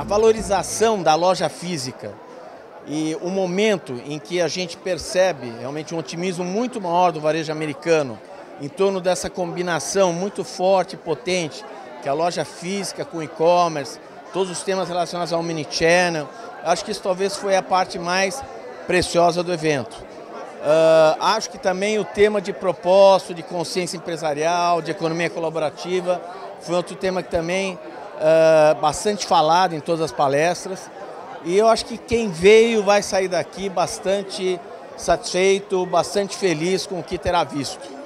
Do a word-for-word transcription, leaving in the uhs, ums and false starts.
a valorização da loja física e o momento em que a gente percebe realmente um otimismo muito maior do varejo americano em torno dessa combinação muito forte e potente, que é a loja física com e-commerce, todos os temas relacionados ao omnichannel, acho que isso talvez foi a parte mais preciosa do evento. Uh, acho que também o tema de propósito, de consciência empresarial, de economia colaborativa, foi outro tema que também uh, bastante falado em todas as palestras. E eu acho que quem veio vai sair daqui bastante satisfeito, bastante feliz com o que terá visto.